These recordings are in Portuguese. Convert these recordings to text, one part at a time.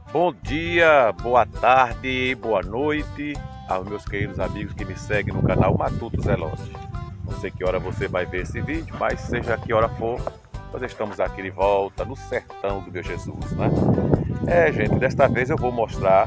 Bom dia, boa tarde, boa noite aos meus queridos amigos que me seguem no canal Matuto Zelote. Não sei que hora você vai ver esse vídeo, mas seja que hora for, nós estamos aqui de volta no sertão do meu Jesus, né? Gente, desta vez eu vou mostrar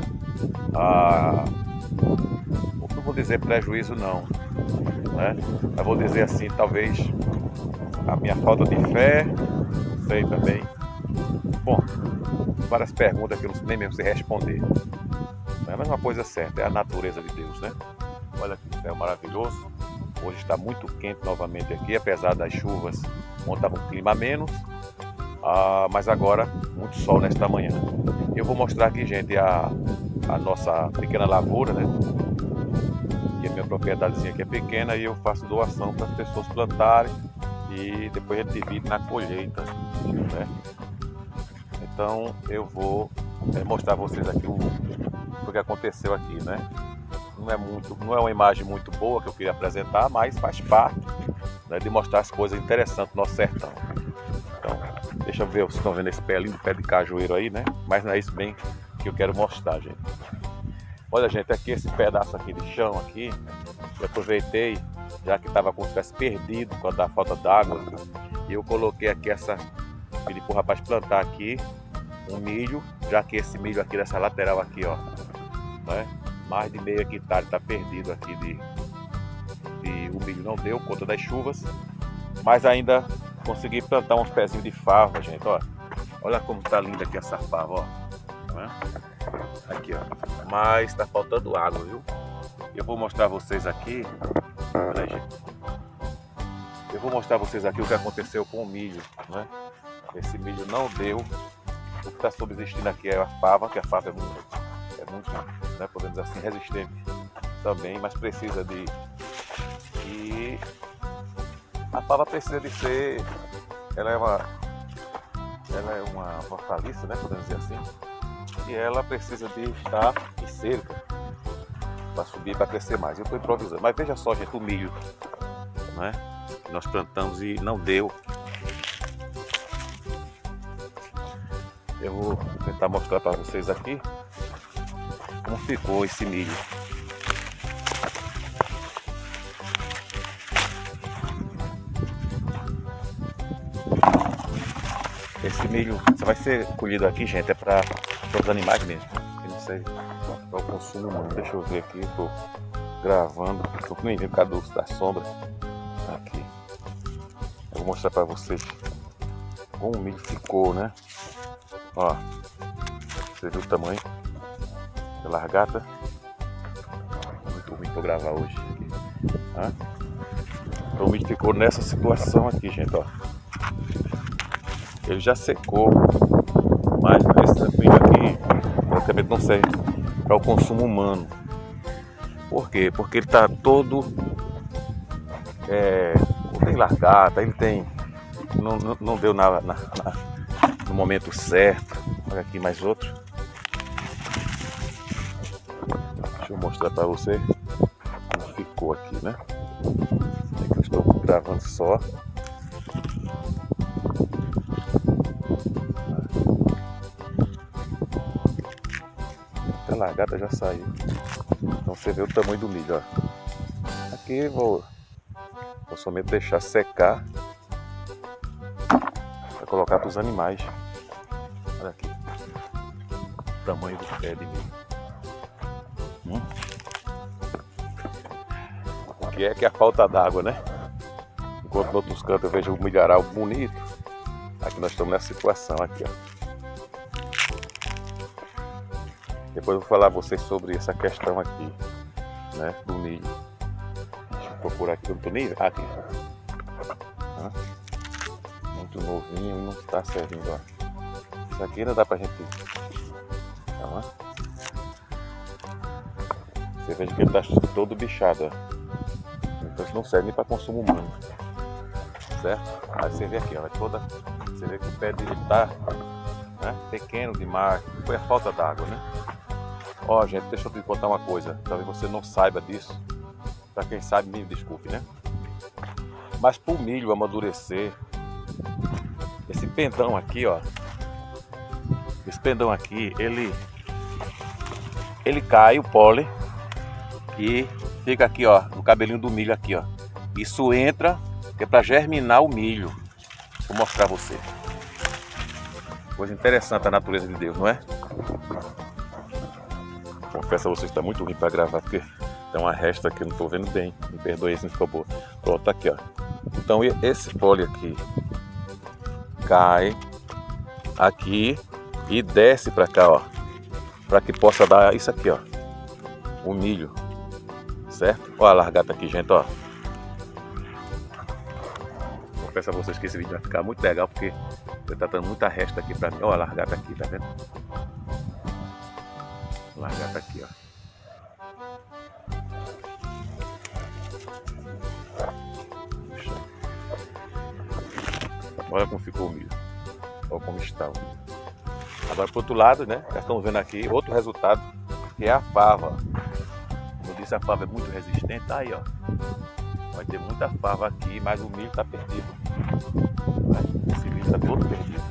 não vou dizer prejuízo não, né? Eu vou dizer assim, talvez a minha falta de fé, não sei também. Bom, várias perguntas que eu nem mesmo sei responder. Mas uma coisa certa, é a natureza de Deus, né? Olha que céu maravilhoso. Hoje está muito quente novamente aqui, apesar das chuvas, ontem estava um clima a menos, mas agora muito sol nesta manhã. Eu vou mostrar aqui, gente, a nossa pequena lavoura, né? Que a minha propriedadezinha aqui é pequena e eu faço doação para as pessoas plantarem e depois a gente divide na colheita, né? Então eu vou mostrar a vocês aqui o que aconteceu aqui, né? Não é uma imagem muito boa que eu queria apresentar, mas faz parte, né, de mostrar as coisas interessantes do nosso sertão. Então, deixa eu ver, vocês estão vendo esse pé lindo, pé de cajueiro aí, né? Mas não é isso bem que eu quero mostrar, gente. Olha, gente, aqui esse pedaço aqui de chão aqui, eu aproveitei, já que estava com os pés perdidos com a falta d'água, e eu coloquei aqui pedi pro rapaz plantar aqui um milho, já que esse milho aqui dessa lateral aqui, ó, né? Mais de meio hectare está perdido aqui o milho não deu conta das chuvas, mas ainda consegui plantar uns pezinhos de fava, gente, ó. Olha como tá linda aqui essa fava, ó, né? Aqui, ó, mas está faltando água, viu? Eu vou mostrar a vocês aqui, olha, gente. Eu vou mostrar a vocês aqui o que aconteceu com o milho, né? Esse milho não deu. O que está subsistindo aqui é a fava, que a fava é muito, né, podemos dizer assim, resistente também, mas precisa e a fava precisa de ser, ela é uma hortaliça, né, podemos dizer assim, e ela precisa de estar em cerca para subir, para crescer mais. Eu estou improvisando, mas veja só, gente, o milho, né, que nós plantamos e não deu. Eu vou tentar mostrar para vocês aqui como ficou esse milho. Esse milho só vai ser colhido aqui, gente, é para os animais mesmo. Eu não sei para o consumo humano. Deixa eu ver aqui, estou gravando, estou nem vendo da sombra. Aqui. Eu vou mostrar para vocês como o milho ficou, né? Ó, você viu o tamanho da largata? Muito ruim para gravar hoje. Então o milho ficou nessa situação aqui, gente, ó. Ele já secou, mas esse milho aqui praticamente não serve para o consumo humano. Por quê? Porque ele está todo não tem largata, ele tem não deu no momento certo. Olha aqui mais outro. Deixa eu mostrar para você como ficou aqui, né? É que eu estou gravando só. A largata já saiu. Então você vê o tamanho do milho, ó. Aqui vou somente deixar secar para colocar para os animais. Olha aqui o tamanho do pé de milho. O que é a falta d'água, né? Enquanto em outros cantos eu vejo um milharal bonito, aqui nós estamos nessa situação aqui, ó. Depois eu vou falar a vocês sobre essa questão aqui, né, do milho. Deixa eu procurar aqui, eu não tô nem aqui. Muito novinho e não está servindo, ó. Isso aqui ainda dá pra gente. Você veja que ele está todo bichado, ó. Então isso não serve nem para consumo humano, certo? Aí você vê aqui, ó, você vê que o pé dele está, né, pequeno demais. Foi a falta d'água, né? Ó, gente, deixa eu te contar uma coisa. Talvez você não saiba disso. Para quem sabe, me desculpe, né? Mas para o milho amadurecer, esse pendão aqui, ó, esse pendão aqui, ele cai o pólen e fica aqui, ó, no cabelinho do milho aqui, ó. Isso entra, que é para germinar o milho. Vou mostrar a você. Coisa interessante a natureza de Deus, não é? Confesso a vocês que está muito ruim para gravar, porque tem uma resta que eu não estou vendo bem. Me perdoe se não ficou boa. Pronto, tá aqui, ó. Então esse pólen aqui cai aqui e desce para cá, ó, para que possa dar isso aqui, ó, o milho, certo? Olha a largata aqui, gente, ó. Confesso a vocês que esse vídeo vai ficar muito legal, porque ele tá dando muita resta aqui para mim. Olha a largata aqui, tá vendo? Largata aqui, ó. Olha como ficou o milho. Olha como está o milho. Agora, por outro lado, né? Já estamos vendo aqui outro resultado, que é a fava. Como eu disse, a fava é muito resistente. Tá aí, ó. Vai ter muita fava aqui, mas o milho está perdido. Esse milho está todo perdido.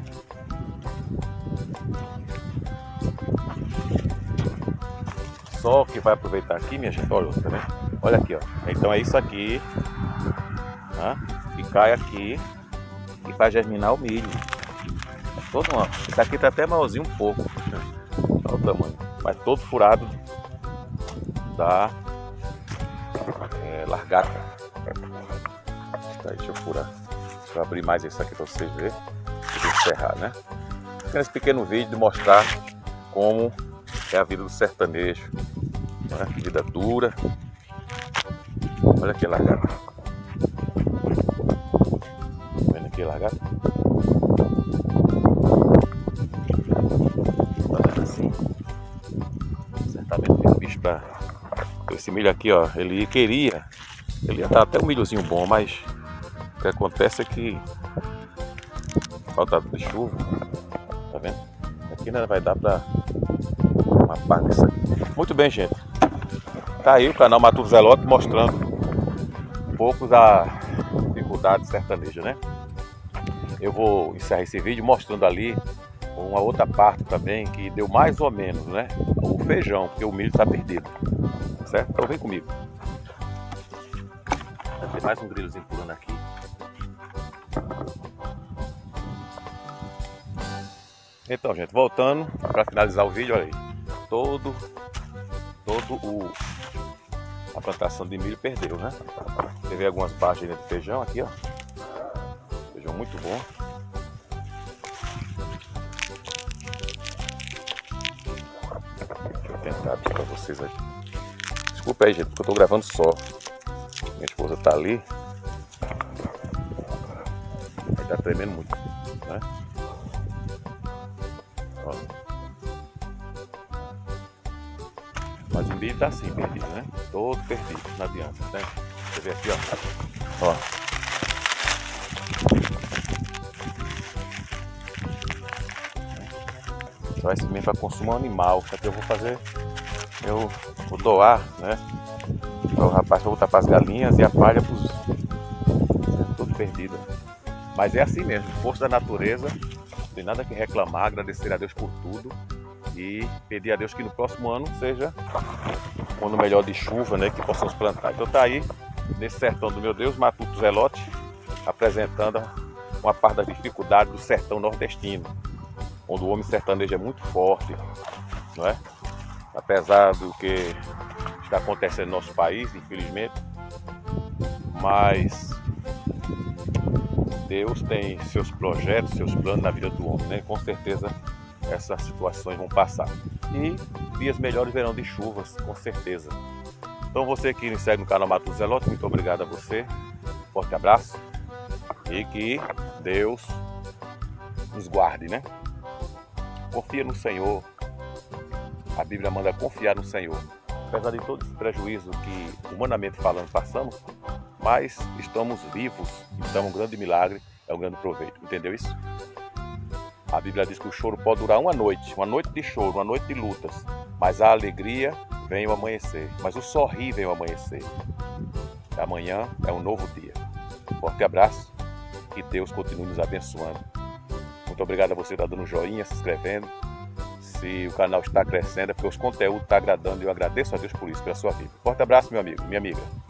Só que vai aproveitar aqui, minha gente. Olha, tá vendo? Olha aqui, ó. Então é isso aqui, né? Que cai aqui e faz germinar o milho. Todo, ó. Esse aqui tá até maiorzinho um pouco. Olha o tamanho. Mas todo furado da largata. Tá aí, deixa eu furar. Deixa eu abrir mais esse aqui para vocês verem. Deixa eu encerrar, né? Esse pequeno vídeo de mostrar como é a vida do sertanejo, né? Vida dura. Olha aqui a largata. Tá vendo aqui a largata? Tá vendo assim? Certamente tem um bicho para... Esse milho aqui, ó, ele ia estar até um milhozinho bom, mas o que acontece é que falta de chuva, tá vendo? Aqui não vai dar para uma parte disso aqui. Muito bem, gente. Tá aí o canal Matuto Zelote mostrando um pouco da dificuldade sertaneja, né? Eu vou encerrar esse vídeo mostrando ali uma outra parte também que deu mais ou menos, né? O feijão, porque o milho está perdido, certo? Então vem comigo. Tem mais um grilozinho pulando aqui. Então, gente, voltando para finalizar o vídeo, olha aí. A plantação de milho perdeu, né? Teve algumas páginas de feijão aqui, ó. Feijão muito bom. Deixa eu tentar abrir para vocês aqui. Desculpa aí, gente, porque eu tô gravando só. Minha esposa tá ali. Aí tá tremendo muito, né? Ó. Mas o milho tá assim, perdido, né? Todo perdido, não adianta, né? Você vê aqui, ó. Ó. Só esse mesmo para consumo animal. Só que eu vou fazer, eu vou doar, né? O rapaz vai voltar para as galinhas e a palha para os... tudo perdido. Mas é assim mesmo, força da natureza, não tem nada que reclamar, agradecer a Deus por tudo e pedir a Deus que no próximo ano seja um ano melhor de chuva, né? Que possamos plantar. Então tá aí, nesse sertão do meu Deus, Matuto Zelote, apresentando uma parte da dificuldade do sertão nordestino, onde o homem sertanejo é muito forte, não é? Apesar do que está acontecendo no nosso país, infelizmente, mas Deus tem seus projetos, seus planos na vida do homem, né? Com certeza essas situações vão passar e dias melhores verão de chuvas, com certeza. Então você que me segue no canal Matuto Zelote, muito obrigado a você, forte abraço e que Deus nos guarde, né? Confia no Senhor. A Bíblia manda confiar no Senhor. Apesar de todo esse prejuízo que, humanamente falando, passamos, mas estamos vivos. Então, um grande milagre é um grande proveito. Entendeu isso? A Bíblia diz que o choro pode durar uma noite de choro, uma noite de lutas, mas a alegria vem ao amanhecer. Mas o sorrir vem ao amanhecer. Amanhã é um novo dia. Forte abraço. Que Deus continue nos abençoando. Muito obrigado a você que está dando joinha, se inscrevendo. Se o canal está crescendo, é porque os conteúdos estão agradando e eu agradeço a Deus por isso, pela sua vida. Forte abraço, meu amigo, minha amiga.